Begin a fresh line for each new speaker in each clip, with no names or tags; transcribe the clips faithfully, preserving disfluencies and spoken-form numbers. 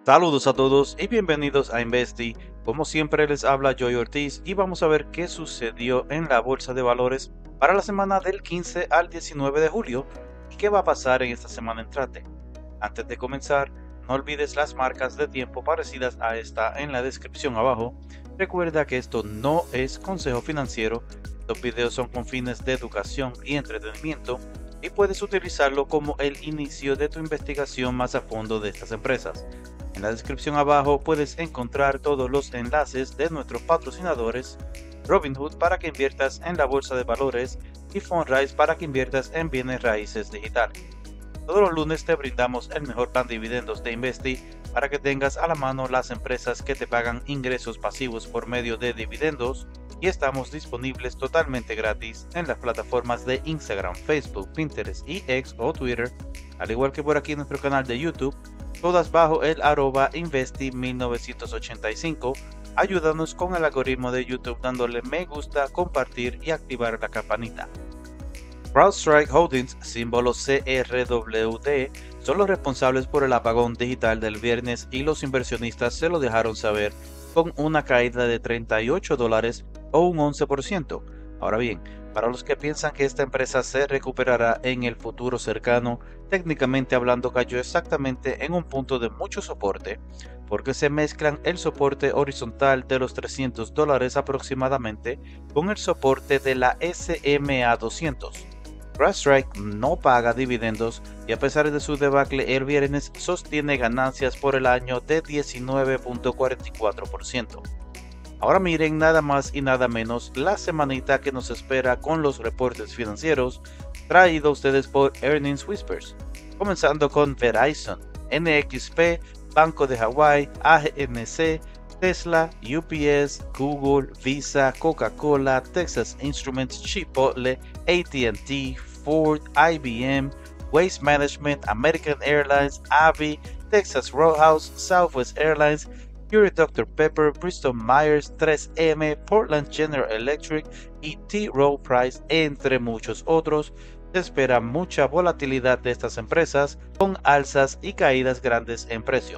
Saludos a todos y bienvenidos a Investi. Como siempre les habla Joy Ortiz y vamos a ver qué sucedió en la bolsa de valores para la semana del quince al diecinueve de julio y qué va a pasar en esta semana entrante. Antes de comenzar, no olvides las marcas de tiempo parecidas a esta en la descripción abajo. Recuerda que esto no es consejo financiero, estos videos son con fines de educación y entretenimiento y puedes utilizarlo como el inicio de tu investigación más a fondo de estas empresas. En la descripción abajo puedes encontrar todos los enlaces de nuestros patrocinadores, Robinhood para que inviertas en la bolsa de valores y Fundrise para que inviertas en bienes raíces digitales. Todos los lunes te brindamos el mejor plan de dividendos de Investi para que tengas a la mano las empresas que te pagan ingresos pasivos por medio de dividendos y estamos disponibles totalmente gratis en las plataformas de Instagram, Facebook, Pinterest y X o Twitter, al igual que por aquí en nuestro canal de YouTube, todas bajo el arroba Investi mil novecientos ochenta y cinco. Ayúdanos con el algoritmo de YouTube dándole me gusta, compartir y activar la campanita. CrowdStrike Holdings, símbolo C R W D, son los responsables por el apagón digital del viernes y los inversionistas se lo dejaron saber con una caída de treinta y ocho dólares o un once por ciento. Ahora bien, para los que piensan que esta empresa se recuperará en el futuro cercano, técnicamente hablando cayó exactamente en un punto de mucho soporte, porque se mezclan el soporte horizontal de los trescientos dólares aproximadamente con el soporte de la S M A doscientos. CrowdStrike no paga dividendos y a pesar de su debacle el viernes sostiene ganancias por el año de diecinueve punto cuarenta y cuatro por ciento. Ahora miren nada más y nada menos la semanita que nos espera con los reportes financieros traídos a ustedes por Earnings Whispers, comenzando con Verizon, N X P, Banco de Hawái, A M C, Tesla, U P S, Google, Visa, Coca-Cola, Texas Instruments, Chipotle, A T and T, Ford, I B M, Waste Management, American Airlines, A V I, Texas Roadhouse, Southwest Airlines, Keurig doctor Pepper, Bristol Myers, tres M, Portland General Electric y T. Rowe Price, entre muchos otros. Se espera mucha volatilidad de estas empresas con alzas y caídas grandes en precio.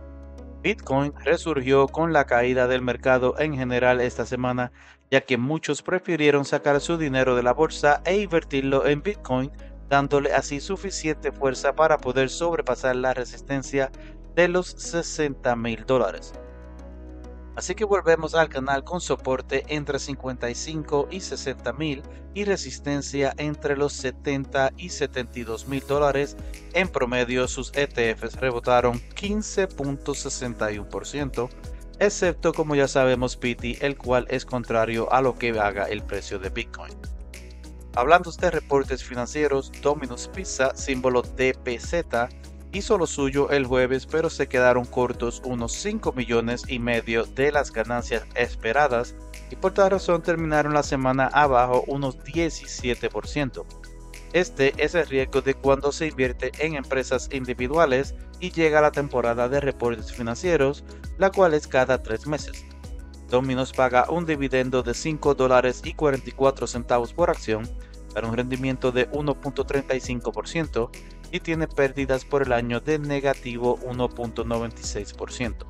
Bitcoin resurgió con la caída del mercado en general esta semana, ya que muchos prefirieron sacar su dinero de la bolsa e invertirlo en Bitcoin, dándole así suficiente fuerza para poder sobrepasar la resistencia de los sesenta mil dólares. Así que volvemos al canal con soporte entre cincuenta y cinco y sesenta mil y resistencia entre los setenta y setenta y dos mil dólares. En promedio sus E T Fs rebotaron quince punto sesenta y uno por ciento, excepto como ya sabemos P T, el cual es contrario a lo que haga el precio de Bitcoin. Hablando de reportes financieros, Domino's Pizza, símbolo D P Z, hizo lo suyo el jueves, pero se quedaron cortos unos cinco millones y medio de las ganancias esperadas y por tal razón terminaron la semana abajo unos diecisiete por ciento. Este es el riesgo de cuando se invierte en empresas individuales y llega la temporada de reportes financieros, la cual es cada tres meses. Domino's paga un dividendo de cinco dólares y cuarenta y cuatro centavos por acción para un rendimiento de uno punto treinta y cinco por ciento y tiene pérdidas por el año de negativo uno punto noventa y seis por ciento.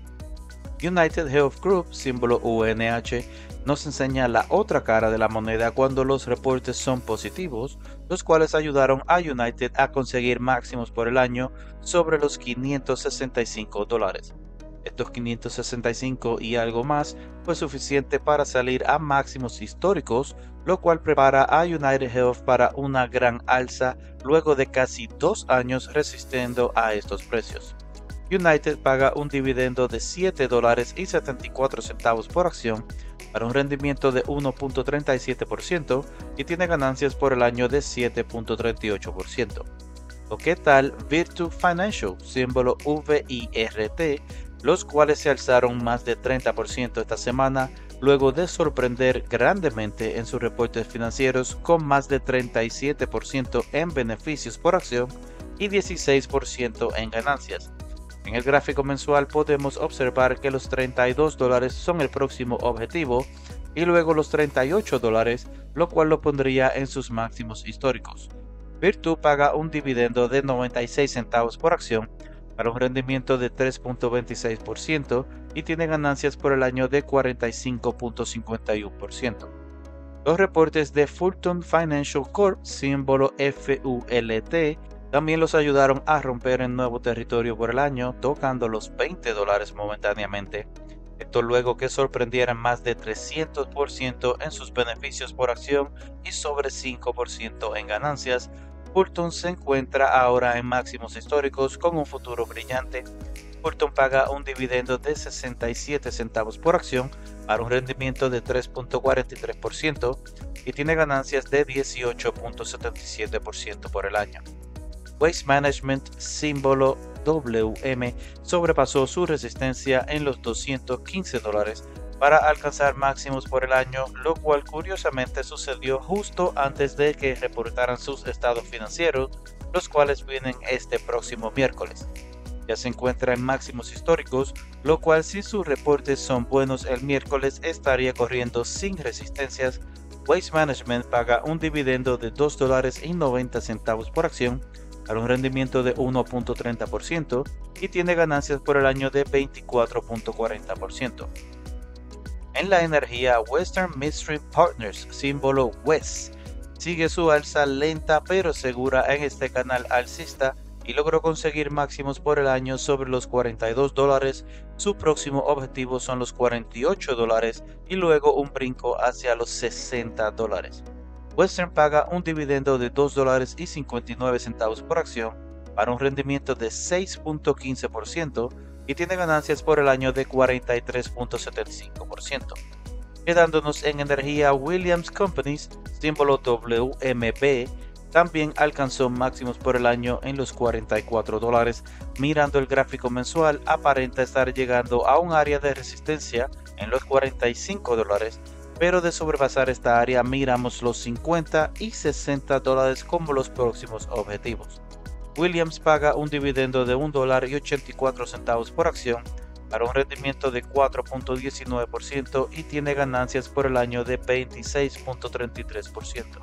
United Health Group, símbolo U N H, nos enseña la otra cara de la moneda cuando los reportes son positivos, los cuales ayudaron a United a conseguir máximos por el año sobre los quinientos sesenta y cinco dólares. Estos quinientos sesenta y cinco y algo más fue suficiente para salir a máximos históricos, lo cual prepara a United Health para una gran alza luego de casi dos años resistiendo a estos precios. United paga un dividendo de siete dólares y setenta y cuatro centavos por acción para un rendimiento de uno punto treinta y siete por ciento y tiene ganancias por el año de siete punto treinta y ocho por ciento. ¿O qué tal Virtu Financial, símbolo V I R T, los cuales se alzaron más de treinta por ciento esta semana luego de sorprender grandemente en sus reportes financieros con más de treinta y siete por ciento en beneficios por acción y dieciséis por ciento en ganancias? En el gráfico mensual podemos observar que los treinta y dos dólares son el próximo objetivo y luego los treinta y ocho dólares, lo cual lo pondría en sus máximos históricos. Virtu paga un dividendo de noventa y seis centavos por acción para un rendimiento de tres punto veintiséis por ciento y tiene ganancias por el año de cuarenta y cinco punto cincuenta y uno por ciento. Los reportes de Fulton Financial Corp, símbolo F U L T, también los ayudaron a romper en nuevo territorio por el año, tocando los veinte dólares momentáneamente. Esto luego que sorprendieran más de trescientos por ciento en sus beneficios por acción y sobre cinco por ciento en ganancias. Fulton se encuentra ahora en máximos históricos con un futuro brillante. Fulton paga un dividendo de sesenta y siete centavos por acción para un rendimiento de tres punto cuarenta y tres por ciento y tiene ganancias de dieciocho punto setenta y siete por ciento por el año. Waste Management, símbolo W M, sobrepasó su resistencia en los doscientos quince dólares para alcanzar máximos por el año, lo cual curiosamente sucedió justo antes de que reportaran sus estados financieros, los cuales vienen este próximo miércoles. Ya se encuentra en máximos históricos, lo cual si sus reportes son buenos el miércoles estaría corriendo sin resistencias. Waste Management paga un dividendo de dos dólares y noventa centavos por acción para un rendimiento de uno punto treinta por ciento y tiene ganancias por el año de veinticuatro punto cuarenta por ciento. En la energía, Western Midstream Partners, símbolo W E S, sigue su alza lenta pero segura en este canal alcista y logró conseguir máximos por el año sobre los cuarenta y dos dólares. Su próximo objetivo son los cuarenta y ocho dólares y luego un brinco hacia los sesenta dólares. Western paga un dividendo de dos dólares y cincuenta y nueve centavos por acción para un rendimiento de seis punto quince por ciento y tiene ganancias por el año de cuarenta y tres punto setenta y cinco por ciento. Quedándonos en energía, Williams Companies, símbolo W M B, también alcanzó máximos por el año en los cuarenta y cuatro dólares. Mirando el gráfico mensual, aparenta estar llegando a un área de resistencia en los cuarenta y cinco dólares, pero de sobrepasar esta área miramos los cincuenta y sesenta dólares como los próximos objetivos. Williams paga un dividendo de un dólar y ochenta y cuatro centavos por acción para un rendimiento de cuatro punto diecinueve por ciento y tiene ganancias por el año de veintiséis punto treinta y tres por ciento.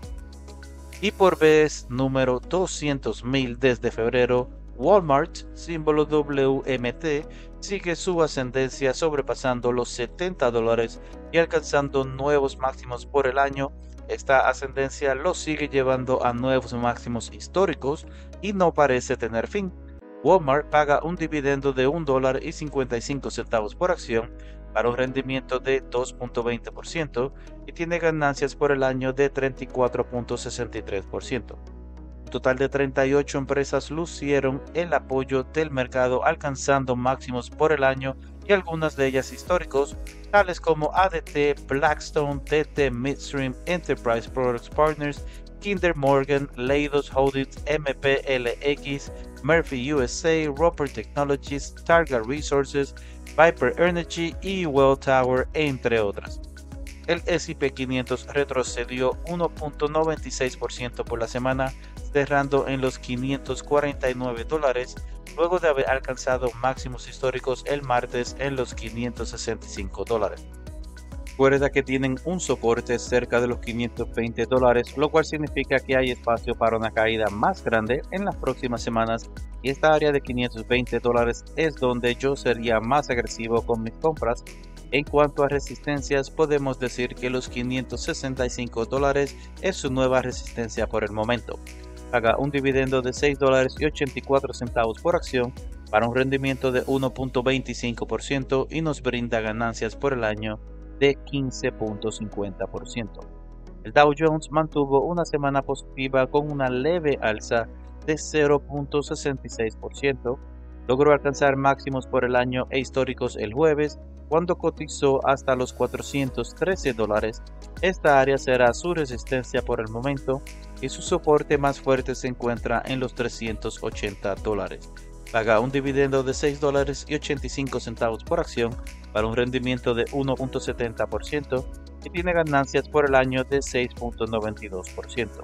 Y por vez número doscientos mil desde febrero, Walmart, símbolo W M T, sigue su ascendencia sobrepasando los setenta dólares y alcanzando nuevos máximos por el año. Esta ascendencia lo sigue llevando a nuevos máximos históricos y no parece tener fin. Walmart paga un dividendo de un dólar y cincuenta y cinco centavos por acción para un rendimiento de dos punto veinte por ciento y tiene ganancias por el año de treinta y cuatro punto sesenta y tres por ciento. Un total de treinta y ocho empresas lucieron el apoyo del mercado alcanzando máximos por el año y algunas de ellas históricos, tales como A D T, Blackstone, T T Midstream, Enterprise Products Partners, Kinder Morgan, Leidos Holdings, M P L X, Murphy U S A, Roper Technologies, Targa Resources, Viper Energy y Welltower, entre otras. El S y P quinientos retrocedió uno punto noventa y seis por ciento por la semana, cerrando en los quinientos cuarenta y nueve dólares, luego de haber alcanzado máximos históricos el martes en los quinientos sesenta y cinco dólares. Recuerda que tienen un soporte cerca de los quinientos veinte dólares, lo cual significa que hay espacio para una caída más grande en las próximas semanas, y esta área de quinientos veinte dólares es donde yo sería más agresivo con mis compras. En cuanto a resistencias, podemos decir que los quinientos sesenta y cinco dólares es su nueva resistencia por el momento. Paga un dividendo de seis dólares y ochenta y cuatro centavos por acción para un rendimiento de uno punto veinticinco por ciento y nos brinda ganancias por el año de quince punto cincuenta por ciento. El Dow Jones mantuvo una semana positiva con una leve alza de cero punto sesenta y seis por ciento. Logró alcanzar máximos por el año e históricos el jueves, cuando cotizó hasta los cuatrocientos trece dólares. Esta área será su resistencia por el momento y su soporte más fuerte se encuentra en los trescientos ochenta dólares. Paga un dividendo de seis dólares y ochenta y cinco centavos por acción para un rendimiento de uno punto setenta por ciento y tiene ganancias por el año de seis punto noventa y dos por ciento.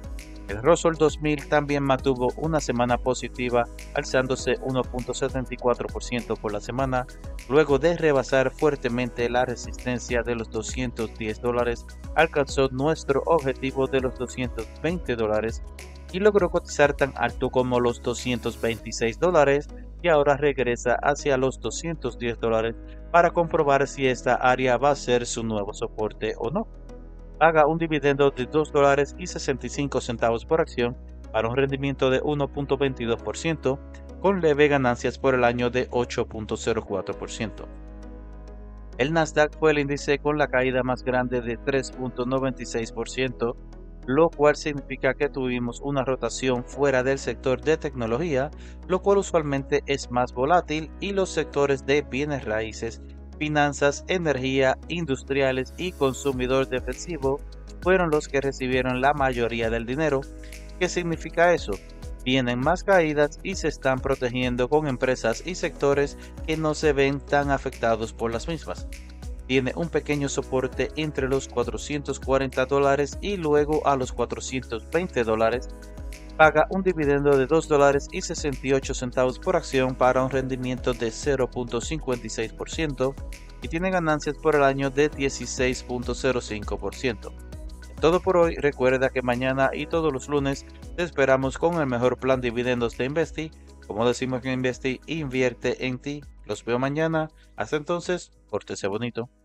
El Russell dos mil también mantuvo una semana positiva, alzándose uno punto setenta y cuatro por ciento por la semana, luego de rebasar fuertemente la resistencia de los doscientos diez dólares, alcanzó nuestro objetivo de los doscientos veinte dólares y logró cotizar tan alto como los doscientos veintiséis dólares, y ahora regresa hacia los doscientos diez dólares para comprobar si esta área va a ser su nuevo soporte o no. Paga un dividendo de dos dólares y sesenta y cinco centavos por acción para un rendimiento de uno punto veintidós por ciento, con leve ganancias por el año de ocho punto cero cuatro por ciento. El Nasdaq fue el índice con la caída más grande de tres punto noventa y seis por ciento, lo cual significa que tuvimos una rotación fuera del sector de tecnología, lo cual usualmente es más volátil, y los sectores de bienes raíces, finanzas, energía, industriales y consumidor defensivo fueron los que recibieron la mayoría del dinero. ¿Qué significa eso? Vienen más caídas y se están protegiendo con empresas y sectores que no se ven tan afectados por las mismas. Tiene un pequeño soporte entre los cuatrocientos cuarenta dólares y luego a los cuatrocientos veinte dólares. Paga un dividendo de dos dólares y sesenta y ocho centavos por acción para un rendimiento de cero punto cincuenta y seis por ciento y tiene ganancias por el año de dieciséis punto cero cinco por ciento. Todo por hoy. Recuerda que mañana y todos los lunes te esperamos con el mejor plan de dividendos de Investy. Como decimos en Investy, invierte en ti. Los veo mañana. Hasta entonces, pórtese bonito.